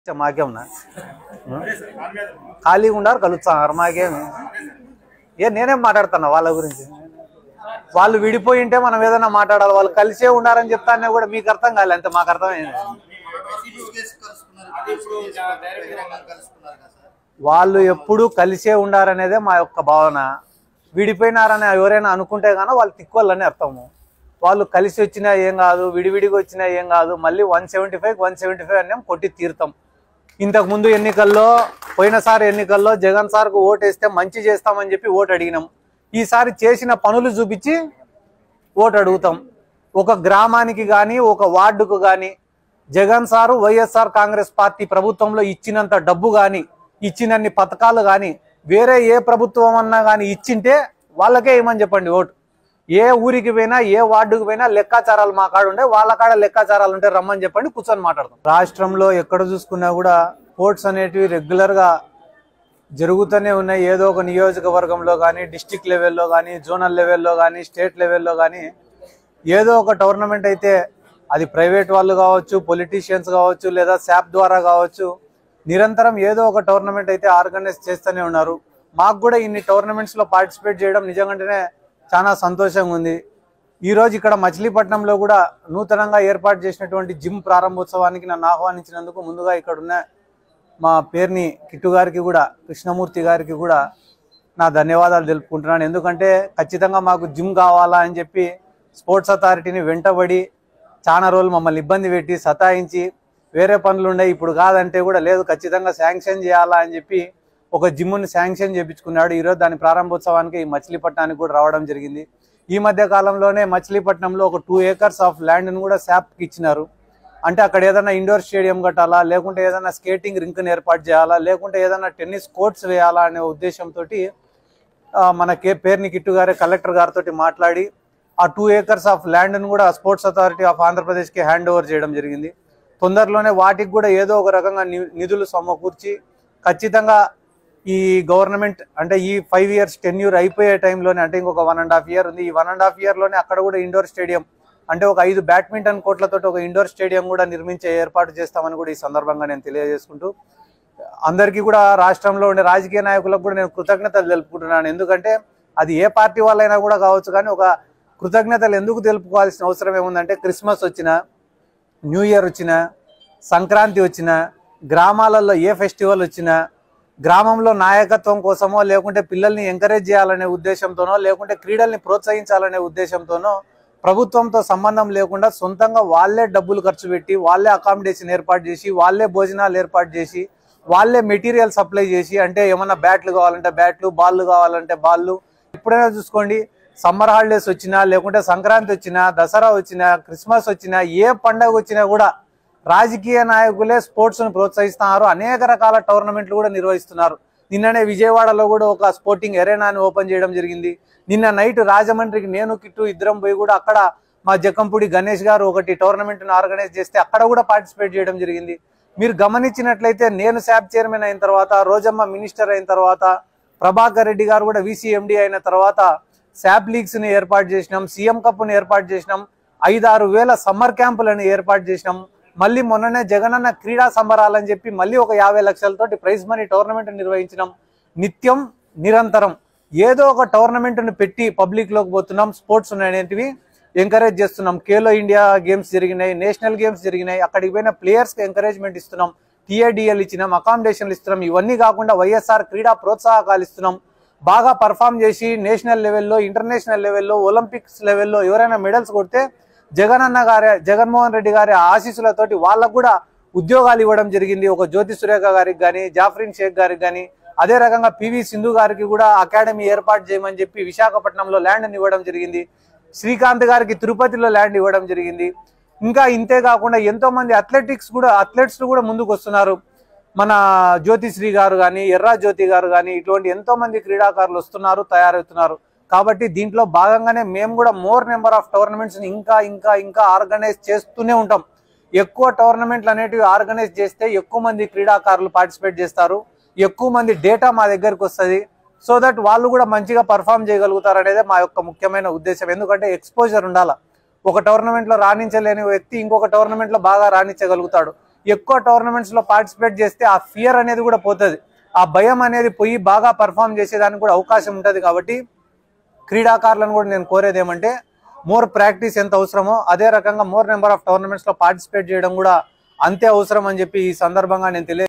మాకేమన్నా ఖాళీగా ఉండారు కలుస్తున్నారు మాకేమి నేనేం మాట్లాడుతున్నా వాళ్ళ గురించి. వాళ్ళు విడిపోయి ఉంటే మనం ఏదైనా మాట్లాడాలి, వాళ్ళు కలిసే ఉండారని చెప్తానే కూడా మీకు అర్థం కాలే, అంతే మాకు అర్థమైంది. వాళ్ళు ఎప్పుడు కలిసే ఉండారనేదే మా యొక్క భావన. విడిపోయినారని ఎవరైనా అనుకుంటే గానీ వాళ్ళు తిక్కోళ్ళని అర్థము. వాళ్ళు కలిసి వచ్చినా ఏం కాదు, విడివిడిగా వచ్చినా ఏం కాదు, మళ్ళీ 175 అనే కొట్టి తీరుతాం. ఇంతకు ముందు ఎన్నికల్లో, పోయినసారి ఎన్నికల్లో జగన్ సార్కు ఓటు వేస్తే మంచి చేస్తామని చెప్పి ఓటు అడిగినాం. ఈసారి చేసిన పనులు చూపించి ఓటు అడుగుతాం. ఒక గ్రామానికి కానీ ఒక వార్డుకు కానీ Jagan sir YSR Congress party ప్రభుత్వంలో ఇచ్చినంత డబ్బు కానీ ఇచ్చినన్ని పథకాలు కానీ వేరే ఏ ప్రభుత్వం అన్నా కానీ ఇచ్చింటే వాళ్ళకే ఏమని చెప్పండి ఓటు. ఏ ఊరికి పోయినా ఏ వార్డుకు పోయినా లెక్కాచారాలు మా కాడ ఉండే, వాళ్ళ కాడ లెక్కాచారాలు ఉంటే రమ్మని చెప్పండి, కూర్చొని మాట్లాడతాం. రాష్ట్రంలో ఎక్కడ చూసుకున్నా కూడా ఓట్స్ అనేటివి రెగ్యులర్గా జరుగుతూనే ఉన్నాయి. ఏదో ఒక నియోజకవర్గంలో కానీ, డిస్టిక్ లెవెల్లో కానీ, జోనల్ లెవెల్లో కానీ, స్టేట్ లెవెల్లో కానీ ఏదో ఒక టోర్నమెంట్ అయితే, అది ప్రైవేట్ వాళ్ళు కావచ్చు, పొలిటీషియన్స్ కావచ్చు, లేదా శాప్ ద్వారా కావచ్చు, నిరంతరం ఏదో ఒక టోర్నమెంట్ అయితే ఆర్గనైజ్ చేస్తూనే ఉన్నారు. మాకు కూడా ఇన్ని టోర్నమెంట్స్లో పార్టిసిపేట్ చేయడం నిజంగానే చాలా సంతోషంగా ఉంది. ఈరోజు ఇక్కడ మచిలీపట్నంలో కూడా నూతనంగా ఏర్పాటు చేసినటువంటి జిమ్ ప్రారంభోత్సవానికి నన్ను ఆహ్వానించినందుకు ముందుగా ఇక్కడ ఉన్న మా పేరుని కిట్టు గారికి కూడా, కృష్ణమూర్తి గారికి కూడా నా ధన్యవాదాలు తెలుపుకుంటున్నాను. ఎందుకంటే ఖచ్చితంగా మాకు జిమ్ కావాలా అని చెప్పి స్పోర్ట్స్ అథారిటీని వెంటబడి చాలా రోజులు మమ్మల్ని ఇబ్బంది పెట్టి సతాయించి, వేరే పనులు ఉండే ఇప్పుడు కాదంటే కూడా లేదు ఖచ్చితంగా శాంక్షన్ చేయాలా అని చెప్పి ఒక జిమ్ని శాంక్షన్ చేయించుకున్నాడు. ఈరోజు దాని ప్రారంభోత్సవానికి ఈ మచిలీపట్నానికి కూడా రావడం జరిగింది. ఈ మధ్య కాలంలోనే మచిలీపట్నంలో ఒక 2 acres ఆఫ్ ల్యాండ్ను కూడా శాప్కి ఇచ్చినారు. అంటే అక్కడ ఏదైనా ఇండోర్ స్టేడియం కట్టాలా, లేకుంటే ఏదైనా స్కేటింగ్ రింక్ని ఏర్పాటు చేయాలా, లేకుంటే ఏదైనా టెన్నిస్ కోర్ట్స్ వేయాలా అనే ఉద్దేశంతో మన పేర్ని కిట్టు గారే కలెక్టర్ గారితో మాట్లాడి ఆ 2 acres ఆఫ్ ల్యాండ్ను కూడా స్పోర్ట్స్ అథారిటీ ఆఫ్ ఆంధ్రప్రదేశ్కి హ్యాండ్ ఓవర్ చేయడం జరిగింది. తొందరలోనే వాటికి కూడా ఏదో ఒక రకంగా నిధులు సమకూర్చి ఖచ్చితంగా ఈ గవర్నమెంట్ అంటే ఈ 5 years టెన్యూర్ అయిపోయే టైంలోనే, అంటే ఇంకొక 1.5 year ఉంది, ఈ 1.5 yearలోనే అక్కడ కూడా ఇండోర్ స్టేడియం అంటే ఒక 5 బ్యాడ్మింటన్ కోర్ట్లతో ఒక ఇండోర్ స్టేడియం కూడా నిర్మించే ఏర్పాటు చేస్తామని కూడా ఈ సందర్భంగా నేను తెలియజేసుకుంటూ, అందరికీ కూడా రాష్ట్రంలో ఉండే రాజకీయ నాయకులకు కూడా నేను కృతజ్ఞతలు తెలుపుకుంటున్నాను. ఎందుకంటే అది ఏ పార్టీ వాళ్ళైనా కూడా కావచ్చు, కానీ ఒక కృతజ్ఞతలు ఎందుకు తెలుపుకోవాల్సిన అవసరం ఏముందంటే, క్రిస్మస్ వచ్చినా, న్యూ ఇయర్ వచ్చినా, సంక్రాంతి వచ్చినా, గ్రామాలలో ఏ ఫెస్టివల్ వచ్చినా గ్రామంలో నాయకత్వం కోసమో, లేకుంటే పిల్లల్ని ఎంకరేజ్ చేయాలనే ఉద్దేశంతోనో, లేకుంటే క్రీడల్ని ప్రోత్సహించాలనే ఉద్దేశంతోనో ప్రభుత్వంతో సంబంధం లేకుండా సొంతంగా వాళ్ళే డబ్బులు ఖర్చు పెట్టి, వాళ్ళే అకామిడేషన్ ఏర్పాటు చేసి, వాళ్ళే భోజనాలు ఏర్పాటు చేసి, వాళ్ళే మెటీరియల్ సప్లై చేసి, అంటే ఏమన్నా బ్యాట్లు కావాలంటే బ్యాట్లు, బాళ్ళు కావాలంటే బాళ్ళు. ఎప్పుడైనా చూసుకోండి, సమ్మర్ హాలిడేస్ వచ్చినా, లేకుంటే సంక్రాంతి వచ్చినా, దసరా వచ్చినా, క్రిస్మస్ వచ్చినా, ఏ పండగ వచ్చినా కూడా రాజకీయ నాయకులే స్పోర్ట్స్ను ప్రోత్సహిస్తున్నారు. అనేక రకాల టోర్నమెంట్లు కూడా నిర్వహిస్తున్నారు. నిన్ననే విజయవాడలో కూడా ఒక స్పోర్టింగ్ ఎరేనాని ఓపెన్ చేయడం జరిగింది. నిన్న నైట్ రాజమండ్రికి నేను కిట్టు ఇద్దరం పోయి కూడా అక్కడ మా జక్కంపూడి గణేష్ గారు ఒకటి టోర్నమెంట్ను ఆర్గనైజ్ చేస్తే అక్కడ కూడా పార్టిసిపేట్ చేయడం జరిగింది. మీరు గమనించినట్లయితే నేను శాప్ చైర్మన్ అయిన తర్వాత, రోజమ్మ మినిస్టర్ అయిన తర్వాత, ప్రభాకర్ రెడ్డి గారు కూడా VCMD అయిన తర్వాత శాప్ లీగ్స్ని ఏర్పాటు చేసినాం, సీఎం కప్ను ఏర్పాటు చేసినాం, 5-6 వేల సమ్మర్ క్యాంపులను ఏర్పాటు చేసినాం. మళ్ళీ మొన్ననే జగనన్న క్రీడా సంబరాలని చెప్పి మళ్ళీ ఒక 50 లక్షలతోటి ప్రైజ్ మనీ టోర్నమెంట్ నిర్వహించినాం. నిత్యం నిరంతరం ఏదో ఒక టోర్నమెంట్ను పెట్టి పబ్లిక్లోకి పోతున్నాం. స్పోర్ట్స్ అనేటివి ఎంకరేజ్ చేస్తున్నాం. ఖేలో ఇండియా గేమ్స్ జరిగినాయి, నేషనల్ గేమ్స్ జరిగినాయి, అక్కడికి పోయిన ప్లేయర్స్కి ఎంకరేజ్మెంట్ ఇస్తున్నాం, TADL ఇచ్చినాం, అకామిడేషన్లు ఇస్తున్నాం. ఇవన్నీ కాకుండా వైఎస్ఆర్ క్రీడా ప్రోత్సాహకాలు ఇస్తున్నాం. బాగా పర్ఫామ్ చేసి నేషనల్ లెవెల్లో, ఇంటర్నేషనల్ లెవెల్లో, ఒలింపిక్స్ లెవెల్లో ఎవరైనా మెడల్స్ కొడితే జగన్మోహన్ రెడ్డి గారి ఆశీస్సులతోటి వాళ్ళకు కూడా ఉద్యోగాలు ఇవ్వడం జరిగింది. ఒక జ్యోతి సురేఖ గారికి కానీ, జాఫ్రిన్ షేక్ గారికి కానీ, అదే రకంగా PV సింధు గారికి కూడా అకాడమీ ఏర్పాటు చేయమని చెప్పి విశాఖపట్నంలో ల్యాండ్ని ఇవ్వడం జరిగింది. శ్రీకాంత్ గారికి తిరుపతిలో ల్యాండ్ ఇవ్వడం జరిగింది. ఇంకా ఇంతే కాకుండా ఎంతో మంది అథ్లెట్స్ కూడా ముందుకు వస్తున్నారు. మన జ్యోతిశ్రీ గారు కానీ, ఎర్రా జ్యోతి గారు కానీ, ఇటువంటి ఎంతో మంది క్రీడాకారులు వస్తున్నారు, తయారవుతున్నారు. కాబట్టి దీంట్లో భాగంగానే మేము కూడా మోర్ నెంబర్ ఆఫ్ టోర్నమెంట్స్ని ఇంకా ఆర్గనైజ్ చేస్తూనే ఉంటాం. ఎక్కువ టోర్నమెంట్లు అనేటివి ఆర్గనైజ్ చేస్తే ఎక్కువ మంది క్రీడాకారులు పార్టిసిపేట్ చేస్తారు, ఎక్కువ మంది డేటా మా దగ్గరికి వస్తుంది. సో దట్ వాళ్ళు కూడా మంచిగా పర్ఫామ్ చేయగలుగుతారు అనేది మా యొక్క ముఖ్యమైన ఉద్దేశం. ఎందుకంటే ఎక్స్పోజర్ ఉండాలి. ఒక టోర్నమెంట్లో రాణించలేని వ్యక్తి ఇంకొక టోర్నమెంట్లో బాగా రాణించగలుగుతాడు. ఎక్కువ టోర్నమెంట్స్ లో పార్టిసిపేట్ చేస్తే ఆ ఫియర్ అనేది కూడా పోతుంది, ఆ భయం అనేది పోయి బాగా పర్ఫామ్ చేసేదానికి కూడా అవకాశం ఉంటుంది. కాబట్టి క్రీడాకారులను కూడా నేను కోరేది ఏమంటే మోర్ ప్రాక్టీస్ ఎంత అవసరమో అదే రకంగా మోర్ నెంబర్ ఆఫ్ టోర్నమెంట్స్ లో పార్టిసిపేట్ చేయడం కూడా అంతే అవసరం అని చెప్పి ఈ సందర్భంగా నేను